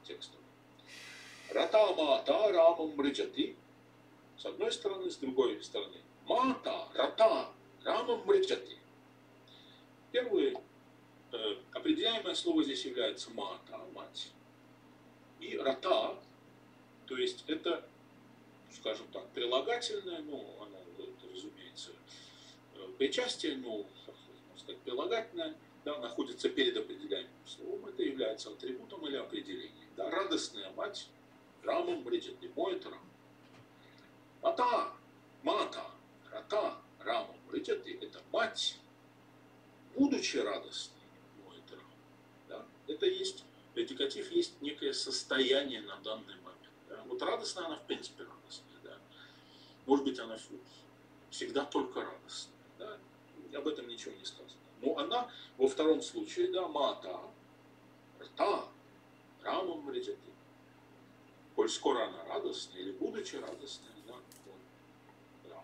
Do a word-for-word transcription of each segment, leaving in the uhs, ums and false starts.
текстов. Рата мата рамам мриджати. С одной стороны, с другой стороны. Мата, рата, рамам мриджати. Первое э, определяемое слово здесь является мата, мать. И рата, то есть это, скажем так, прилагательное, ну, оно, это, разумеется, причастие, ну, можно сказать, прилагательное, да, находится перед определяемым словом. Это является атрибутом или определением. Да, радостная мать, рамам мриджати, моет рам. Мата, мата, рата, рамам мриджати, это мать, будучи радостной, моет рам. Да? Это есть, предикатив есть некое состояние на данный момент. Да? Вот радостная она в принципе радостная. Да? Может быть, она всегда только радостная. Да? Об этом ничего не сказано. Но она во втором случае, да, мата, рта, рамам мриджати. Коль скоро она радостная, или будучи радостной, да, вот, да.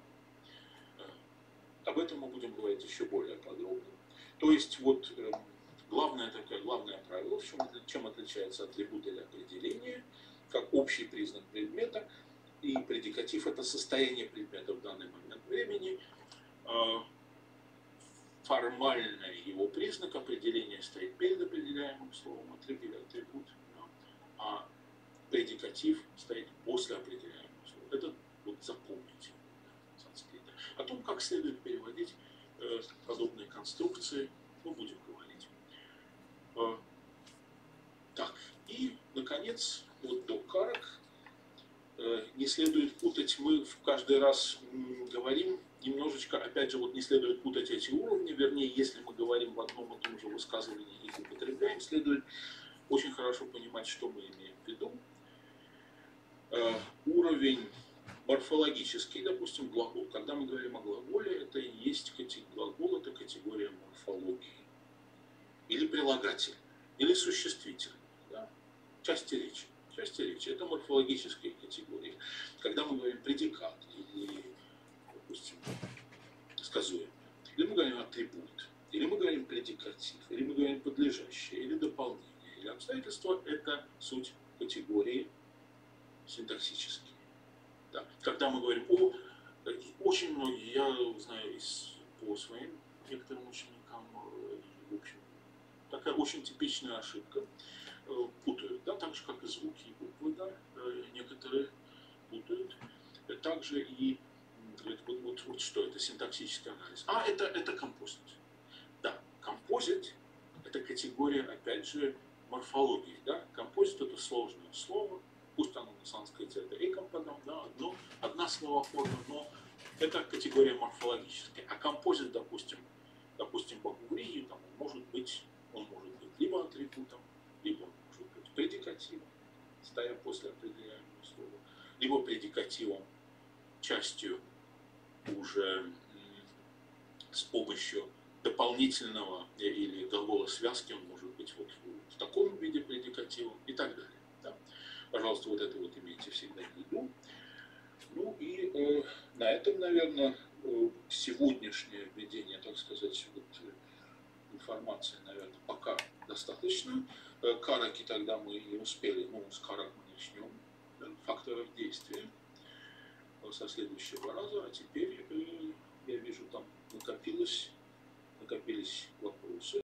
Об этом мы будем говорить еще более подробно. То есть вот э, главное, такое, главное правило, в чем, чем отличается атрибут или определение, как общий признак предмета, и предикатив — это состояние предмета в данный момент времени. Э, формальный его признак определения стоит перед определяемым словом, атрибут, атрибут, да, а предикатив стоит после определяемого слова. Это вот запомните. Санскрита. О том, как следует переводить э, подобные конструкции, мы будем говорить. Э, так, и, наконец, вот до карак. Э, не следует путать, мы в каждый раз м, говорим немножечко, опять же, вот не следует путать эти уровни, вернее, если мы говорим в одном и том же высказывании и употребляем, следует очень хорошо понимать, что мы имеем в виду. Э, уровень морфологический, допустим, глагол. Когда мы говорим о глаголе, это и есть глагол, это категория морфологии. Или прилагатель, или существительный. Да? Части речи. Части речи. Это морфологические категории. Когда мы говорим предикат, или, допустим, сказуемое, или мы говорим атрибут, или мы говорим предикатив, или мы говорим подлежащее, или дополнение, или обстоятельство, это суть категории синтаксические. Да. Когда мы говорим о, очень многие, я знаю из, по своим некоторым ученикам, в общем, такая очень типичная ошибка, путают, да, так же, как и звуки и буквы, да, некоторые путают. Также и говорят, вот, вот, вот что это синтаксический анализ. А, это, это композит. Да, композит — это категория, опять же, морфологии. Да. Композит — это сложное слово. Пусть оно на санскрите это экомпадам, да, одно, одна словоформа, но это категория морфологическая. А композит, допустим, допустим, бахурии, там он может быть, он может быть либо атрибутом, либо он может быть предикативом, стоя после определяемого слова, либо предикативом, частью уже с помощью дополнительного или глагола связки, он может быть вот в таком виде предикативом и так далее. Да. Пожалуйста, вот это вот имейте всегда в виду. Ну и э, на этом, наверное, э, сегодняшнее введение, так сказать, вот, э, информации, наверное, пока достаточно. Э, караки тогда мы не успели, ну, с карак мы начнем, да, факторов действия э, со следующего раза. А теперь э, я вижу, там накопилось, накопились вопросы.